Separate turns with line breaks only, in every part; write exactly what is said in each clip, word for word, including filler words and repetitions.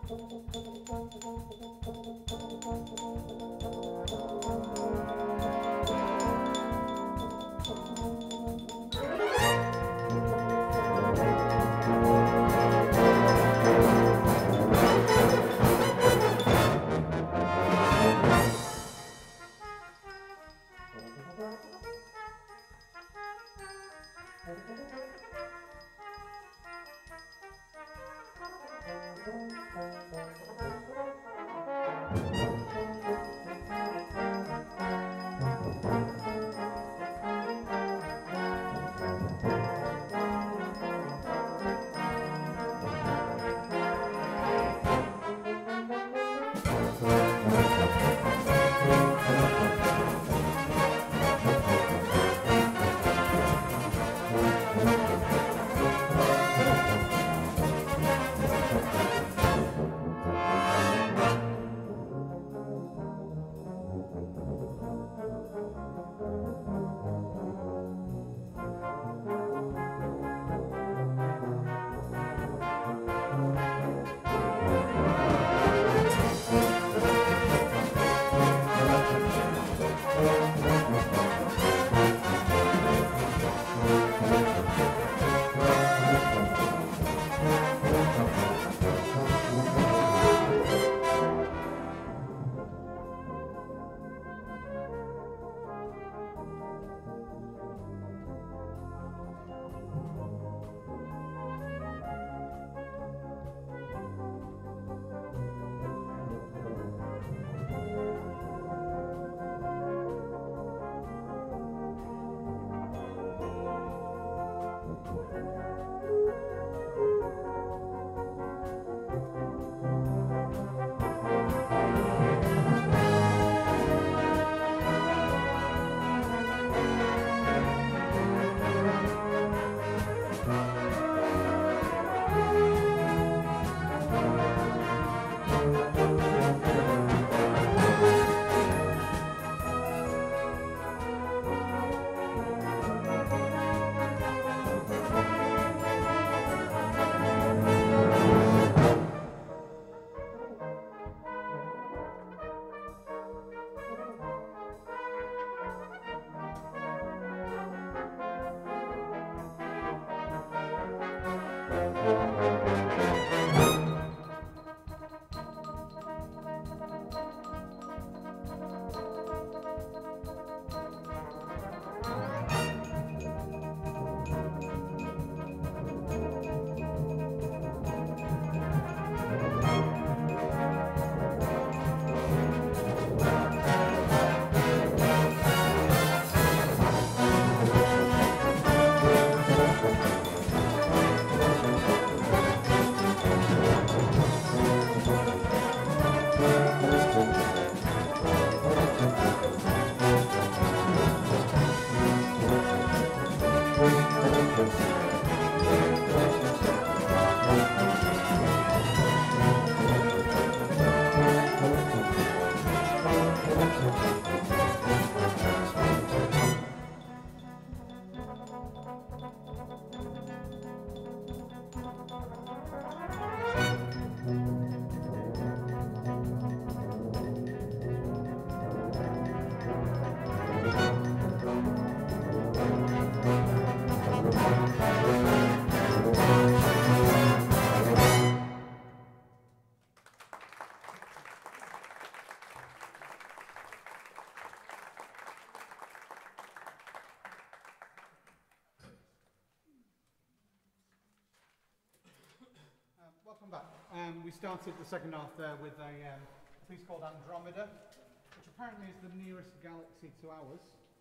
Welcome back. Um, we started the second half there with a um, piece called Andromeda, which apparently is the nearest galaxy to ours.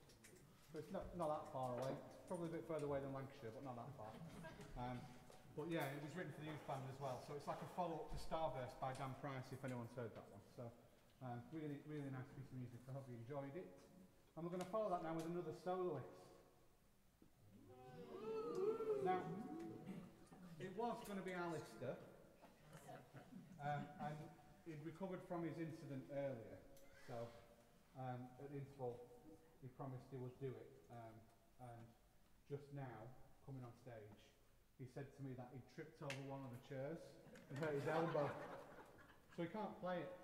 So it's not, not that far away. It's probably a bit further away than Lancashire, but not that far. Um, but yeah, it was written for the youth band as well. So it's like a follow-up to Starburst by Dan Price, if anyone's heard that one. So um, really, really nice piece of music. I hope you enjoyed it. And we're going to follow that now with another soloist. Now, it was going to be Alistair. Um, and he'd recovered from his incident earlier, so um, at the interval he promised he would do it. Um, and just now, coming on stage, he said to me that he'd tripped over one of the chairs and hurt his elbow. so he can't play it.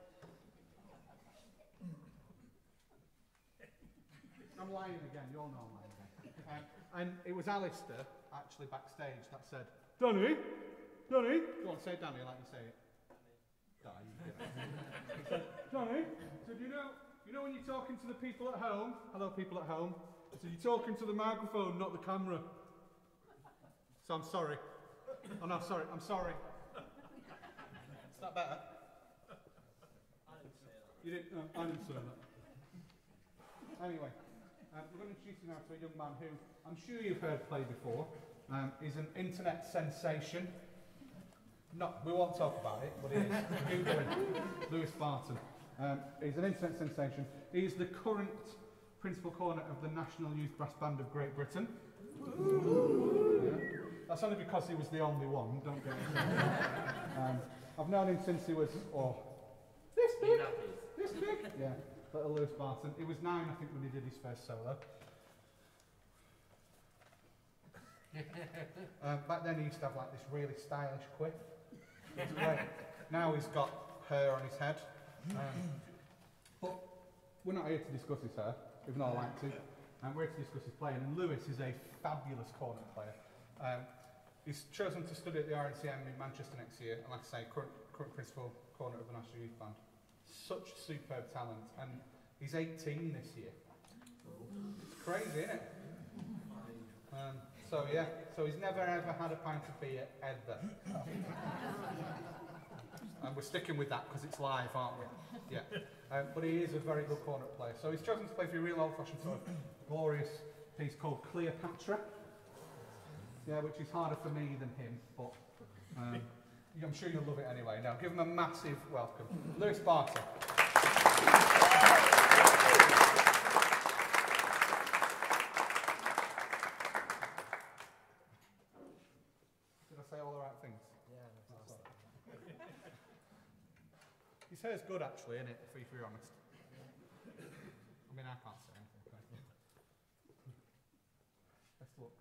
I'm lying again, you all know I'm lying again. Um, and it was Alistair, actually backstage, that said, Danny, Danny, go on, say Danny like you say it. Danny, you get it. He said, Danny, so do you know, you know when you're talking to the people at home, hello people at home, so you're talking to the microphone, not the camera. So I'm sorry. Oh no, sorry, I'm sorry. Is that better?
I didn't say that.
You didn't, no, I didn't say that. Anyway, um, we're going to introduce you now to a young man who I'm sure you've heard play before. Um, he's an internet sensation. Not, we won't talk about it, but he is. Google him. Lewis Barton. Um, he's an internet sensation. He's the current principal cornet of the National Youth Brass Band of Great Britain. Yeah. That's only because he was the only one, don't get me wrong. um, I've known him since he was, oh, this big, this big. Yeah, little Lewis Barton. He was nine, I think, when he did his first solo. um, back then he used to have like this really stylish quiff. It was great. Now he's got hair on his head. Um, but we're not here to discuss his hair, even though I like to. Um, we're here to discuss his playing. And Lewis is a fabulous cornet player. Um, he's chosen to study at the R N C M in Manchester next year, and like I say, current, current principal cornet of the National Youth Band. Such superb talent, and he's eighteen this year. It's crazy, isn't it? Um, so yeah, so he's never ever had a pint of beer ever. And we're sticking with that because it's live, aren't we? Yeah. Um, but he is a very good cornet player. So he's chosen to play for a real old-fashioned sort of glorious piece called Cleopatra. Yeah, which is harder for me than him, but um, I'm sure you'll love it anyway. Now, give him a massive welcome. Lewis Barton. Did I say all the right things?
Yeah, that's awesome.
His hair's good, actually, isn't it, if you're honest? I mean, I can't say anything. Can I? Let's look.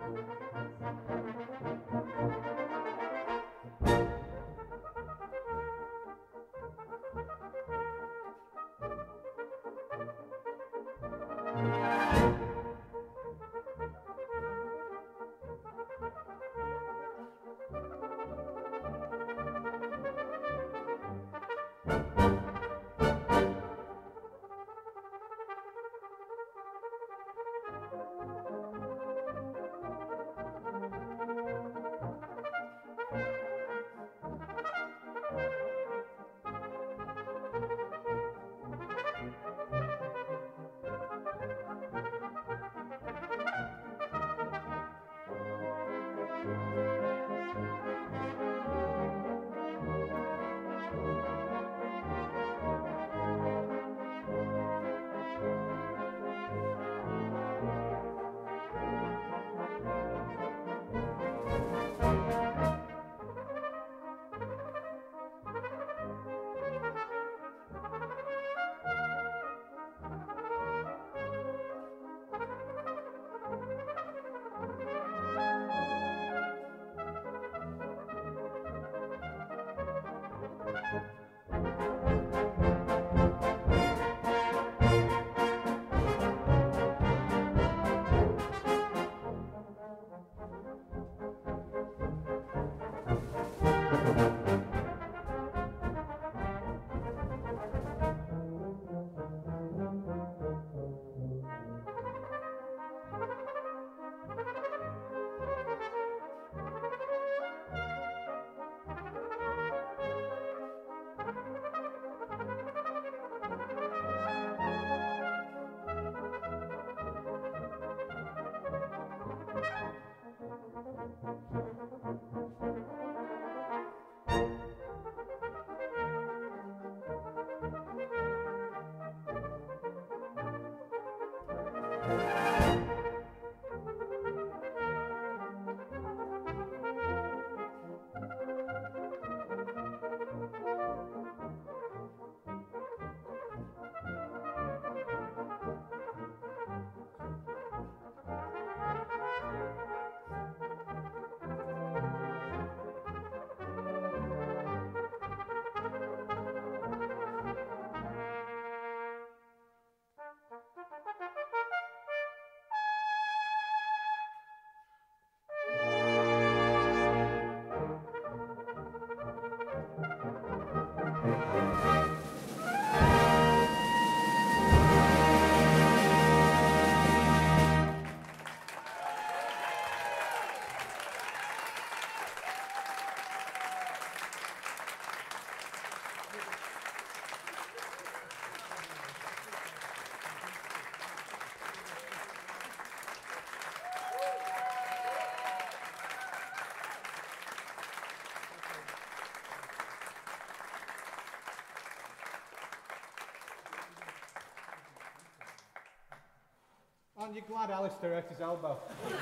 Aren't you glad Alistair hurt his elbow?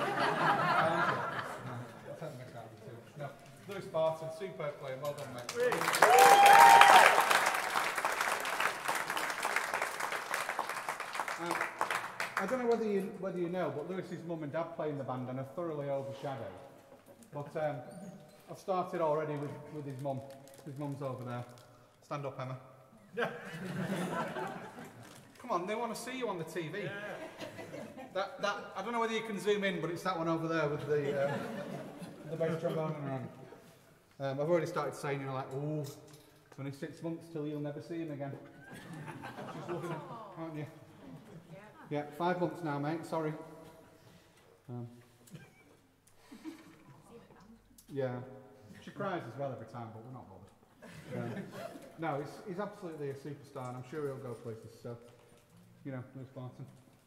No, Lewis Barton, superb player, well done, mate. Um, I don't know whether you whether you know, but Lewis's mum and dad play in the band and are thoroughly overshadowed. But um, I've started already with, with his mum. His mum's over there. Stand up, Emma. Yeah. Come on, they want to see you on the T V. Yeah. That, that, I don't know whether you can zoom in, but it's that one over there with the, uh, the bass trombone around. Um, I've already started saying, you know, like, oh, it's only six months till you'll never see him again. She's loving it, aren't you? Yeah, five months now, mate, sorry. Um, yeah, she cries as well every time, but we're not bothered. Um, no, he's, he's absolutely a superstar, and I'm sure he'll go places, so, you know, Lewis Barton.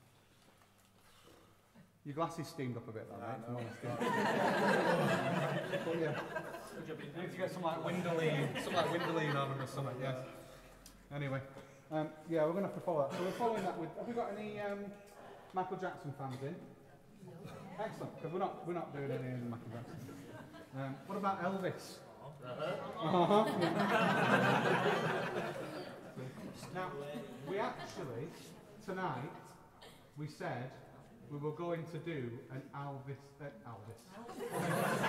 Your glasses steamed up a bit, though, mate. No. But yeah, you need to get some like Windoline, some like Windoline on them or something. Yes. Anyway, um, yeah, we're going to have to follow that. So we're following that with. Have we got any um, Michael Jackson fans in? No. Excellent, because we're not we're not doing any of Michael Jackson. Um, what about Elvis? Uh-huh. Now, we actually tonight we said we were going to do an Elvis, uh, Elvis.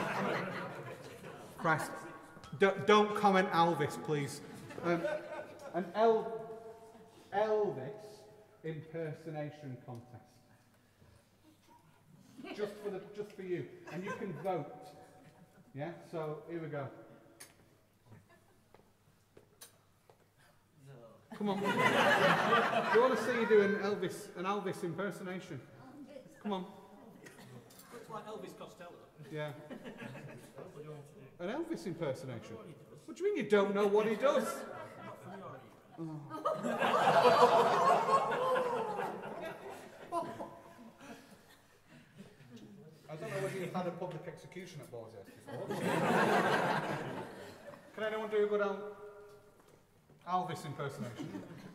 Christ, don't, don't comment Elvis, please. Um, an El, Elvis impersonation contest. Just for the, just for you, and you can vote. Yeah. So here we go.
No.
Come on. We want to see you do an Elvis, an Elvis impersonation. Come on.
Looks like Elvis Costello.
Yeah.
What do you want to do?
An Elvis impersonation.
What he does?
What do you mean you don't know what he does?
Not from your era.
I don't know whether you've had a public execution at Borzes before. Can anyone do a good El Elvis impersonation?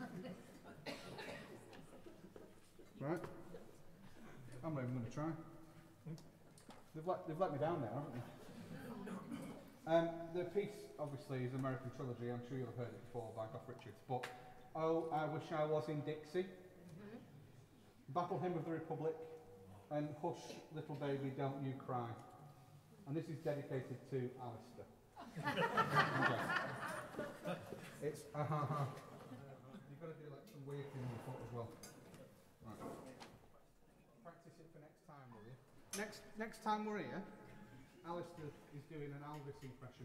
Right. I'm not even going to try. They've let, they've let me down there, haven't they? Um, the piece, obviously, is American Trilogy. I'm sure you'll have heard it before by Goff Richards. But Oh, I Wish I Was in Dixie, mm-hmm. Battle Hymn of the Republic, and Hush, Little Baby, Don't You Cry. And this is dedicated to Alistair. Okay. It's ah ha ha. You've got to do like some weird thing on the foot as well. Right. Practice it for next time, will you? Next next time we're here, Alistair is doing an Elvis impression.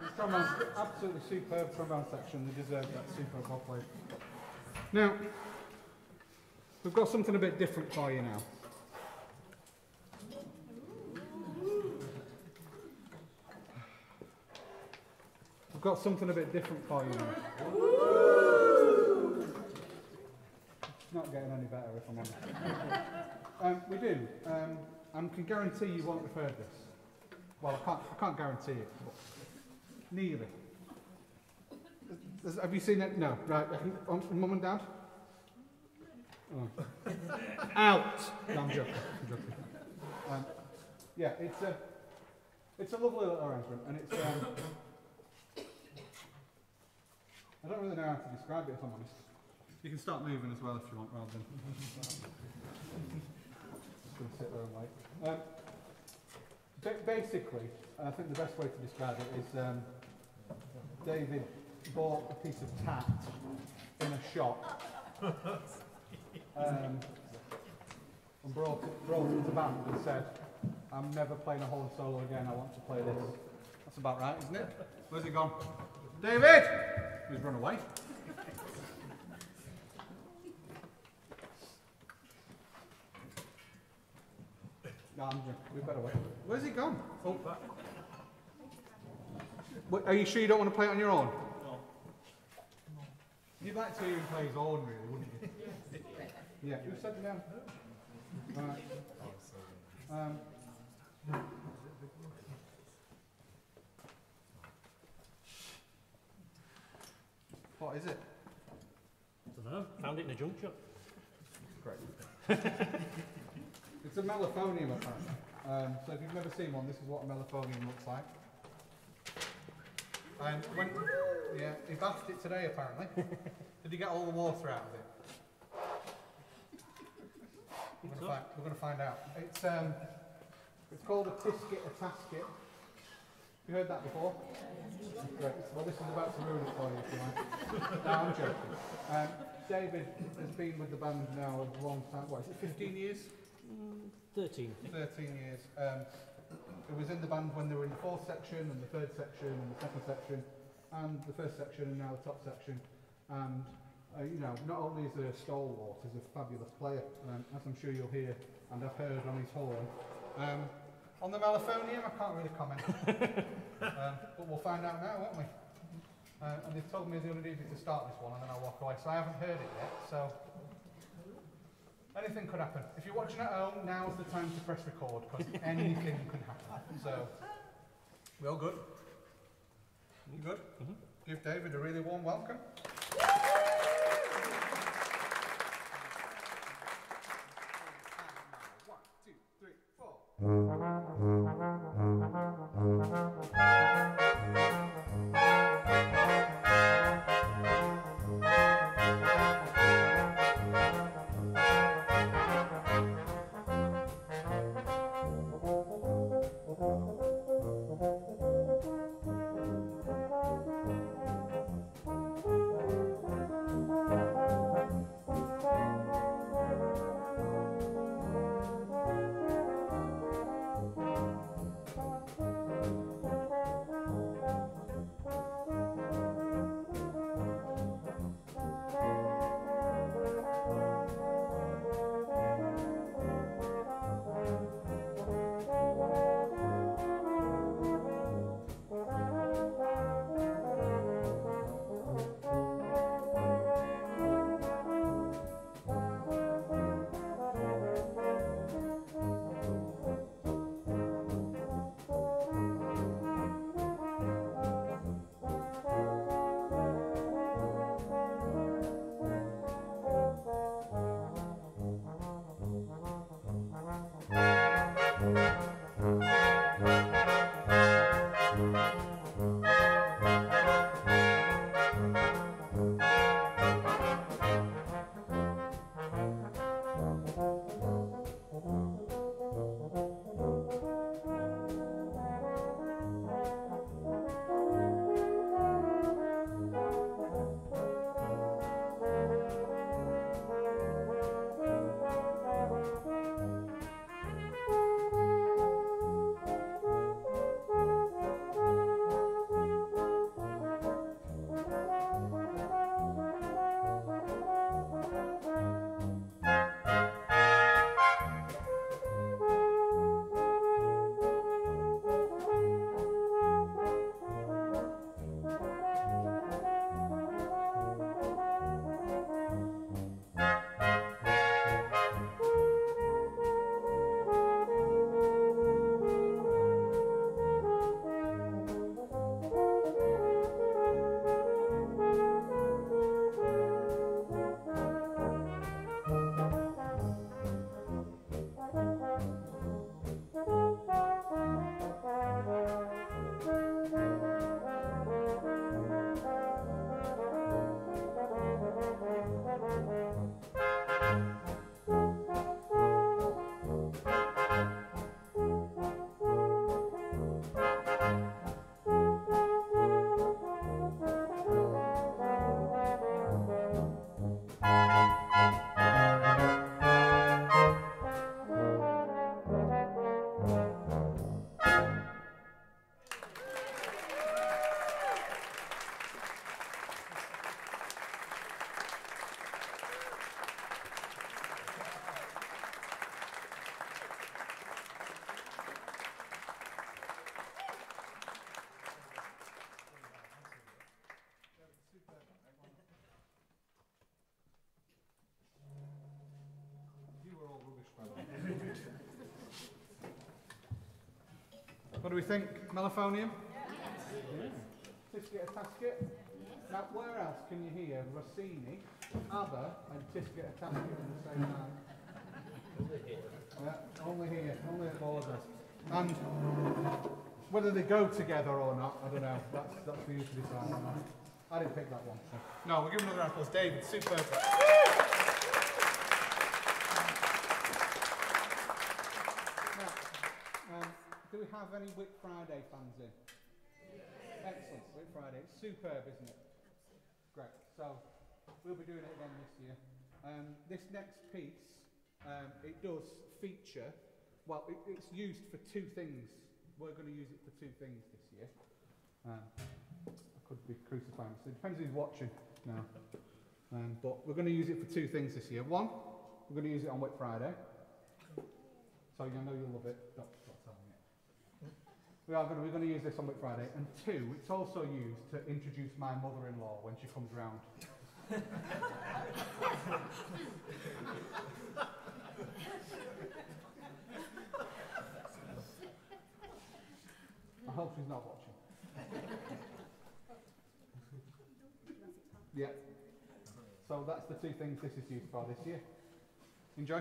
It's trombone, absolutely superb trombone section. They deserve that. Superb, well played. Now, we've got something a bit different for you now. We've got something a bit different for you now. It's not getting any better if I'm honest. um, we do. Um, I can guarantee you won't have heard this. Well, I can't, I can't guarantee it, but nearly. Has- Have you seen it? No. Right. Um, Mum and Dad? Oh. Out! No, I'm joking. I'm joking. Um, yeah, it's a, it's a lovely little arrangement, and it's, um, I don't really know how to describe it, if I'm honest. You can start moving as well if you want, rather than just going to sit there and wait. Um, ba- basically, I think the best way to describe it is um, David bought a piece of tat in a shop um, and brought it, brought it to the band and said, I'm never playing a horn solo again, I want to play this. That's about right, isn't it? Where's he gone? David! He's run away. No, I'm just, we better wait. Where's he gone? Oh. Wait, are you sure you don't want to play it on your own?
No.
You'd like to hear him play his own, really, wouldn't you? Yeah. Who said down? Right. Um, what is it?
I don't know. Found it in a junk shop.
Great. It's a mellophonium, apparently. Um, so if you've never seen one, this is what a mellophonium looks like. And when, yeah, he bathed it today, apparently. Did he get all the water out of it? We're going, find, we're going to find out. It's um, it's called a tisket, a tasket. You heard that before? Great. Well, this is about to ruin it for you, if you like. No, I'm joking. Um, David has been with the band now a long time. What is it, fifteen years?
Mm, Thirteen.
thirteen years. Um, it was in the band when they were in the fourth section and the third section and the second section and the first section and now the top section. And uh, you know, not only is there a stalwart, he's a fabulous player, um, as I'm sure you'll hear and have heard on his horn. Um, on the mellophonium, I can't really comment, um, but we'll find out now, won't we? Uh, and they've told me they only needed to start this one and then I'll walk away, so I haven't heard it yet. So anything could happen. If you're watching at home, now's the time to press record because anything can happen. So, we all good? You good?
Mm-hmm.
Give David a really warm welcome. One, two, three, four. do we think? Mellophonium? Yes. Tisket a Tasket? Now, where else can you hear Rossini, ABBA, and Tisket a Tasket in the same night? Only here. Yeah, only here, only at Borders. And whether they go together or not, I don't know. That's, that's for you to decide. I didn't pick that one. So. No, we'll give him another round of applause. David, superb. Now, um, do we have any Whit Friday fans in? Excellent, Whit Friday. It's superb, isn't it? Great. So, we'll be doing it again this year. Um, this next piece, um, it does feature, well, it, it's used for two things. We're going to use it for two things this year. Um, I could be crucifying, so it depends who's watching now. Um, but we're going to use it for two things this year. One, we're going to use it on Whit Friday. So you know you'll love it. Don't, don't tell me it. We are going to, we're going to use this on Whit Friday. And two, it's also used to introduce my mother-in-law when she comes round. I hope she's not watching. Yeah. So that's the two things this is used for this year. Enjoy.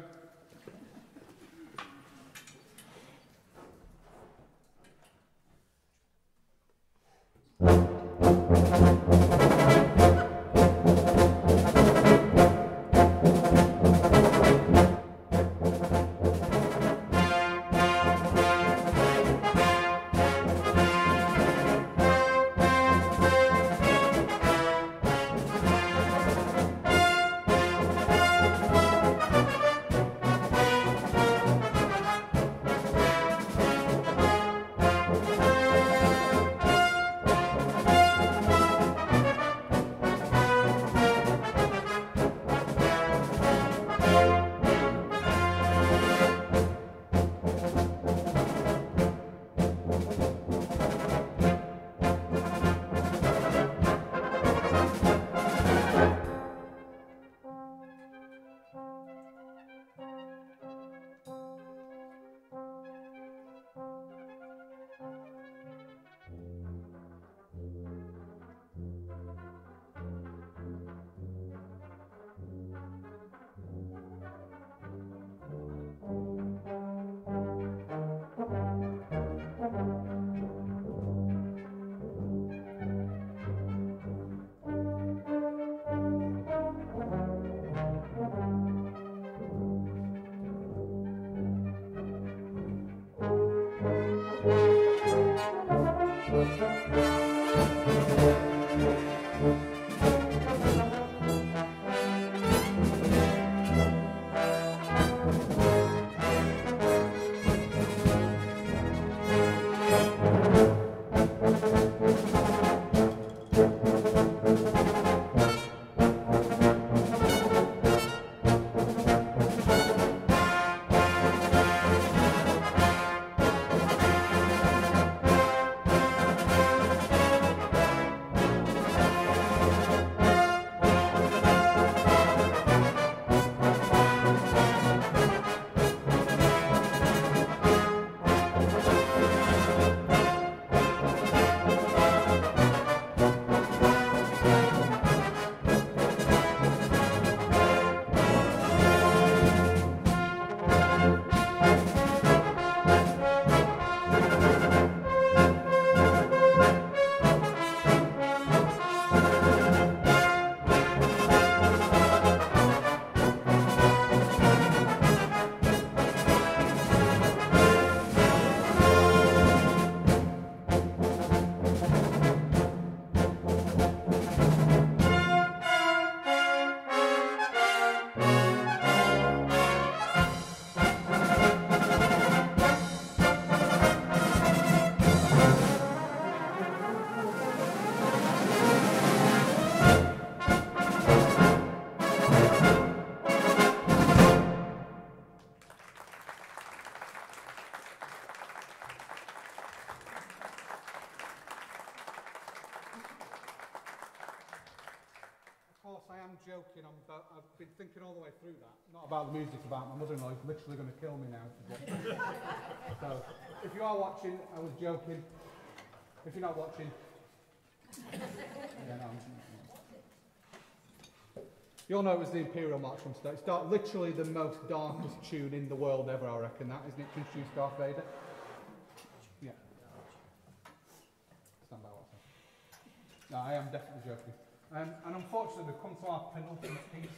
am joking. I'm about, I've been thinking all the way through that. Not about the music, about my mother-in-law who's literally going to kill me now. So, if you are watching, I was joking. If you're not watching, yeah, no, I'm, you'll know it was the Imperial March from Start. It's dark, literally the most darkest tune in the world ever, I reckon that, isn't it, to introduce Darth Vader? Yeah. Stand by what I say. No, I am definitely joking. Um, and unfortunately, we've come to our penultimate piece.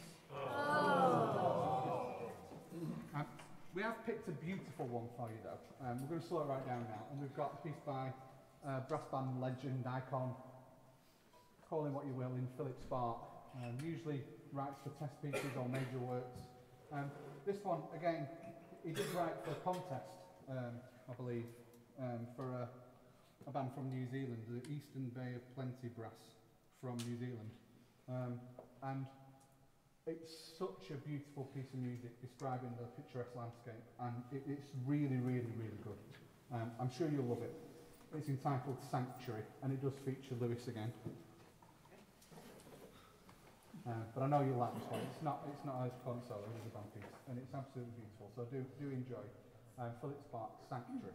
Oh. Um, we have picked a beautiful one for you, though. Um, we're going to slow it right down now. And we've got a piece by uh, brass band legend, icon, call him what you will, in Philip Spark. Um, usually writes for test pieces or major works. Um, this one, again, he did write for a contest, um, I believe, um, for a, a band from New Zealand, the Eastern Bay of Plenty Brass from New Zealand. Um, and it's such a beautiful piece of music describing the picturesque landscape, and it, it's really, really, really good. Um, I'm sure you'll love it. It's entitled Sanctuary, and it does feature Lewis again. Uh, but I know you'll like this one. It's not, it's not a cornet solo, it is a band piece, and it's absolutely beautiful. So do, do enjoy uh, Philip Spark, Sanctuary.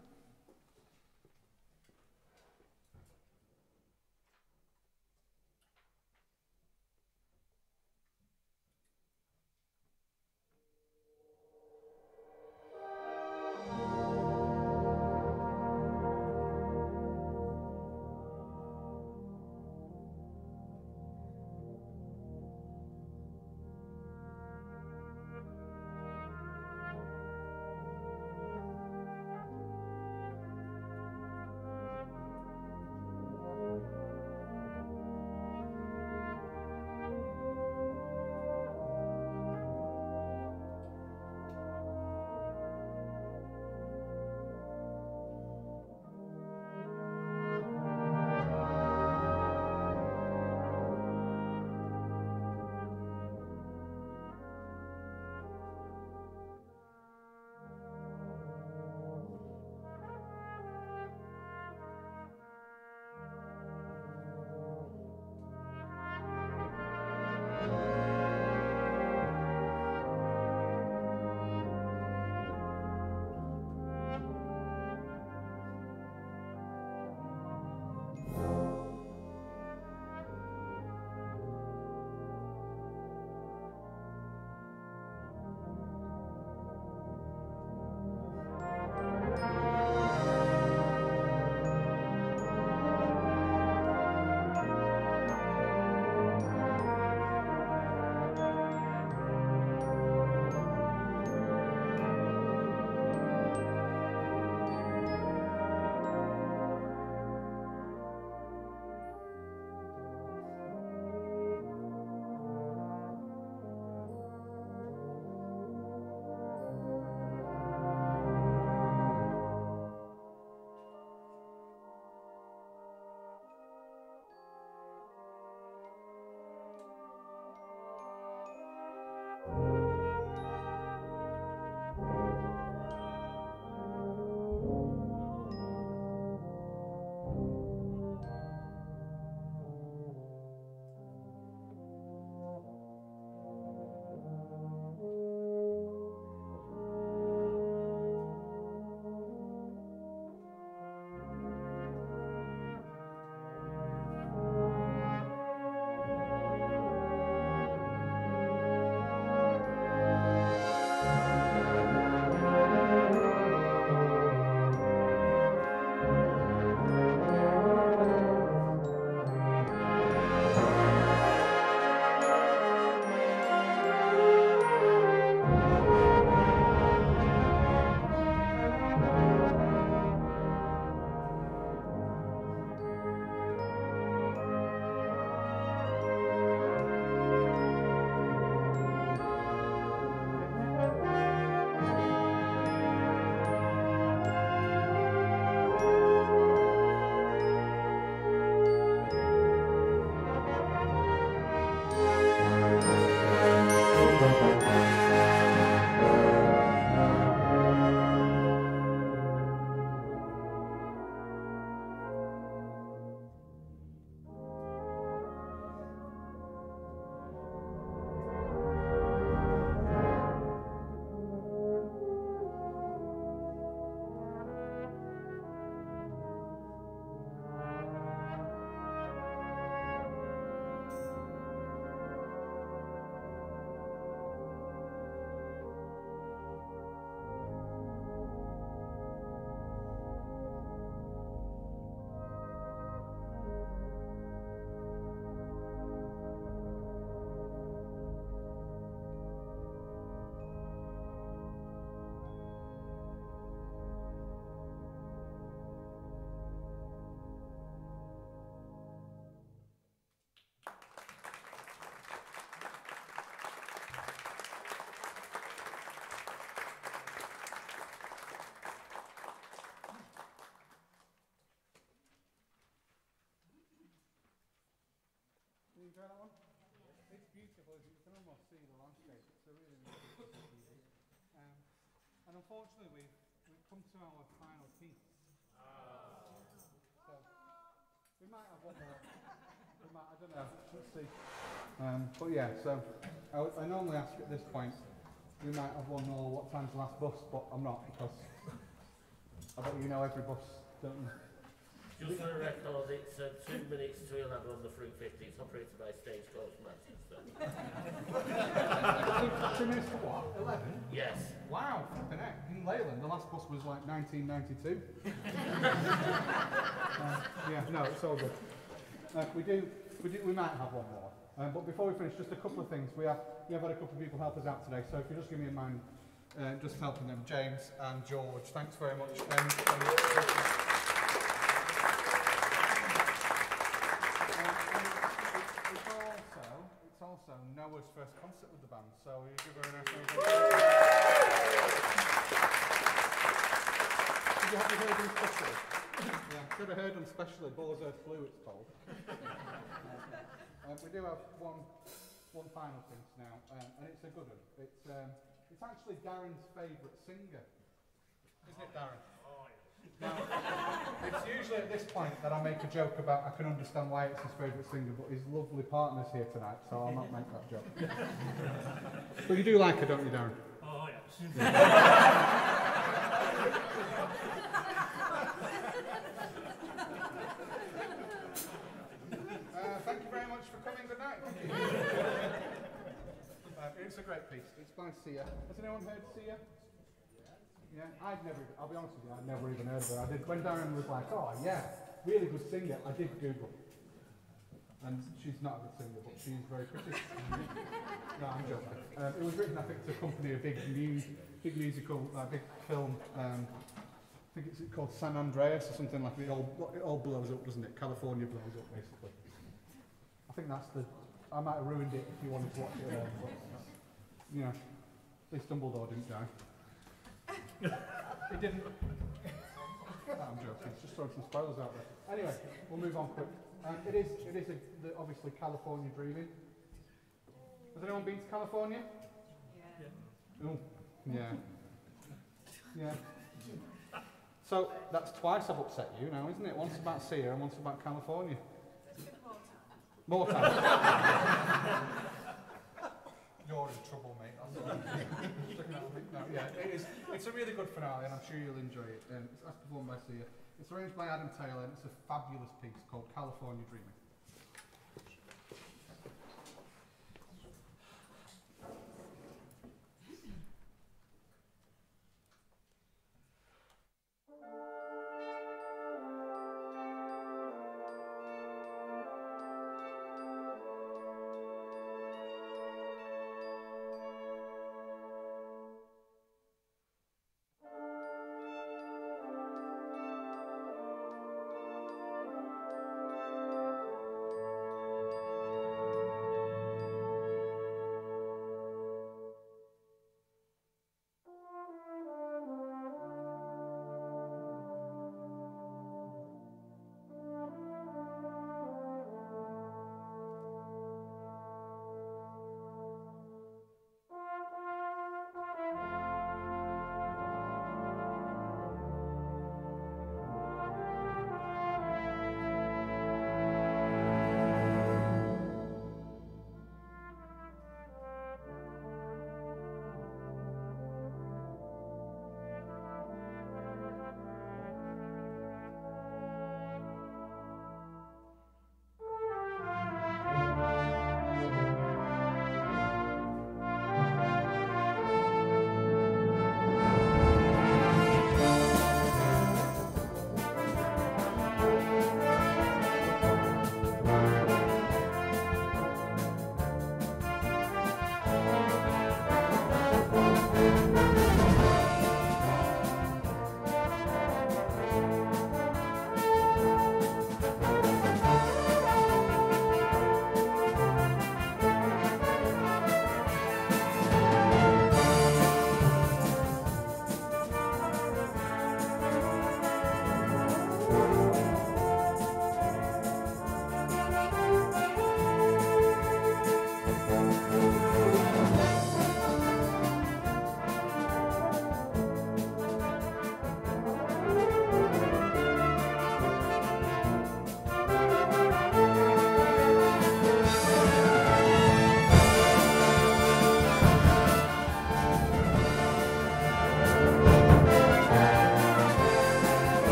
shape. It's a really, really good piece of T V. Um, and unfortunately, we've, we've come to our final piece. So, we might have one more. We might, I don't know. Let's see. Um, but yeah, so I, w- I normally ask at this point, we might have one more, what time's the last bus, but I'm not because I bet you know every bus, don't you?
Just for the record, it's uh, two minutes to eleven on the three fifty. It's operated by Stagecoach Manchester.
two, two minutes to what? eleven?
Yes.
Wow, flipping heck. In Leyland, the last bus was like nineteen ninety-two. uh, yeah, no, it's all good. Uh, we do, we do, we might have one more. Um, but before we finish, just a couple of things. We have, we have had a couple of people help us out today, so if you just give me a mind, uh, just helping them, James and George, thanks very much. Um, um, it's also, it's also Noah's first concert with the band, so we give her a nice round of applause. Did you have to hear them specially? Yeah, should have heard them specially. Balls Earth Blue, it's called. Um, we do have one, one final piece now, um, and it's a good one. It's, um, it's actually Darren's favourite singer, isn't it, Darren?
Oh, yes.
Now, it's usually at this point that I make a joke about I can understand why it's his favourite singer, but his lovely partner's here tonight, so I'll not make that joke. But you do like her, don't you, Darren?
Oh, yes.
Uh, thank you very much for coming. Good night. Thank you. uh, it's a great piece. It's by Sia. Has anyone heard Sia? Yeah, I'd never. I'll be honest with you. I'd never even heard of her. I did when Darren was like, "Oh yeah, really good singer." I did Google, and she's not a good singer, but she's very pretty. No, I'm joking. Um, it was written, I think, to accompany a big, mu big musical, uh, big film. Um, I think it's called San Andreas or something like that. It all, it all blows up, doesn't it? California blows up, basically. I think that's the. I might have ruined it if you wanted to watch it alone, but you know, at least Dumbledore didn't die. It didn't. No, I'm joking. Just throwing some spoilers out there. Anyway, we'll move on quick. Um, it is. It is a, the, obviously California Dreaming. Has anyone been to California? Yeah. Oh, yeah. Yeah. So that's twice I've upset you now, isn't it? Once about Sia and once about California. More time. You're in trouble, mate. That's all. No, yeah, it is. It's a really good finale, and I'm sure you'll enjoy it. Um, it's as performed by Sia. It's arranged by Adam Taylor, and it's a fabulous piece called California Dreaming.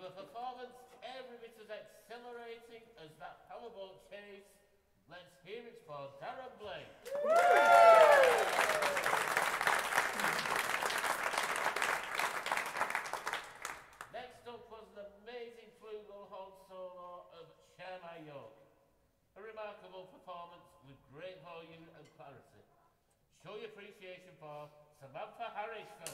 a performance every bit as exhilarating as that powerboat chase. Let's hear it for Darren Blake. Next up was an amazing flugelhorn solo of Share My Yoke. A remarkable performance with great volume and clarity. Show your appreciation for Samantha Harrison.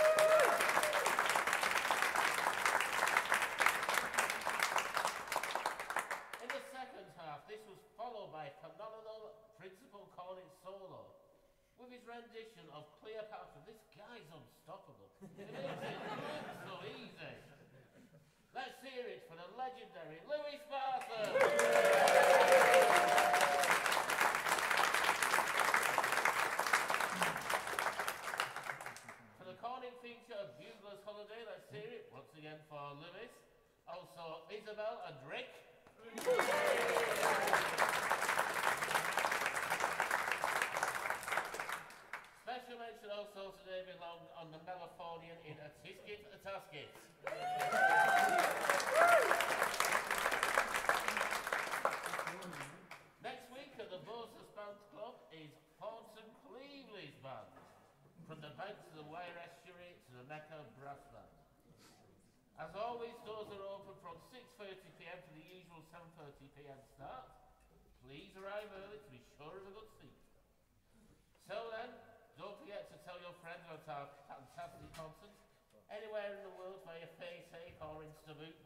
In the second half, this was followed by phenomenal Principal Cornet solo with his rendition of Cleopatra. This guy's unstoppable. It makes it look so easy. Let's hear it for the legendary Louis Barton. For the Cornet feature of Bugler's Holiday, let's hear it once again for Louis. Also Isabel and Rick. Special mention also today belonged on the Melophonian in A Tisket A Tasket. Next week at the Moses Band Club is Thornton Cleveley's band. From the banks of the Wyre Estuary to the Mecca Brass Band. As always, doors are open from six thirty p m to the usual seven thirty p m start. Please arrive early to be sure of a good seat. So then, don't forget to tell your friends about our fantastic concert anywhere in the world via FaceApp or Instabook.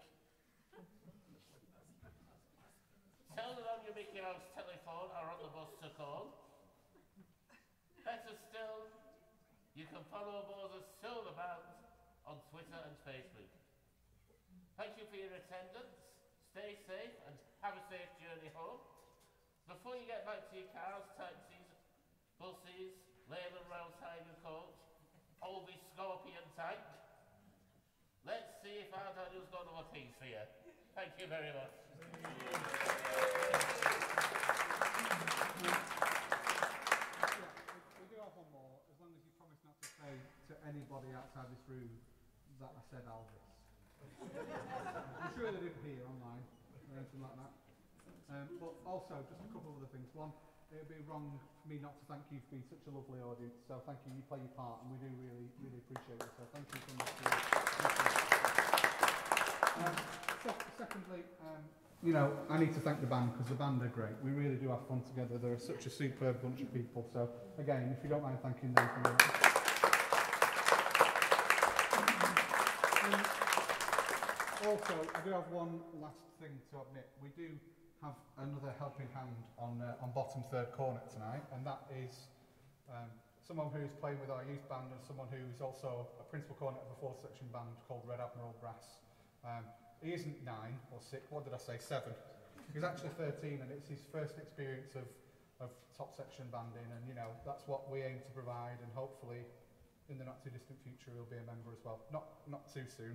Tell them on your Mickey Mouse telephone or on the bus to call. Better still, you can follow Moses Silver Band on Twitter and Facebook. Thank you for your attendance. Stay safe and have a safe journey home. Before you get back to your cars, taxis, buses, Leyland Rail Tiger Coach, Oldie Scorpion Tank, let's see if our Daniel's got another piece for you. Thank you very much.
We do have one more, as long as you promise not to say to anybody outside this room that I said Elvis. I'm sure they didn't hear online or anything like that. Um, but also, just a couple of other things. One, it would be wrong for me not to thank you for being such a lovely audience. So thank you, you play your part, and we do really, really appreciate it. So thank you so much. Um, se- secondly, um, you know, I need to thank the band because the band are great. We really do have fun together. They're such a superb bunch of people. So again, if you don't mind thanking them for that. Um, also, I do have one last thing to admit. We do have another helping hand on uh, on bottom third cornet tonight, and that is um, someone who's playing with our youth band and someone who is also a principal cornet of a fourth section band called Red Admiral Brass. Um, he isn't nine or six, what did I say, seven. He's actually thirteen, and it's his first experience of, of top section banding, and you know, that's what we aim to provide, and hopefully in the not too distant future he'll be a member as well. Not, not too soon.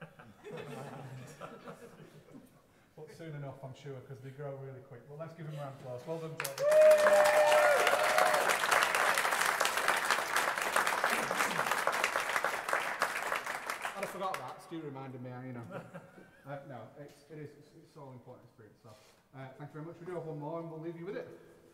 But soon enough, I'm sure, because they grow really quick. Well, let's give him a round of applause. Well done, George. And I forgot that. Stu reminded me, you know. Uh, no, it's, it is, it's, it's all important experience. So, uh, thank you very much. We do have one more, and we'll leave you with it.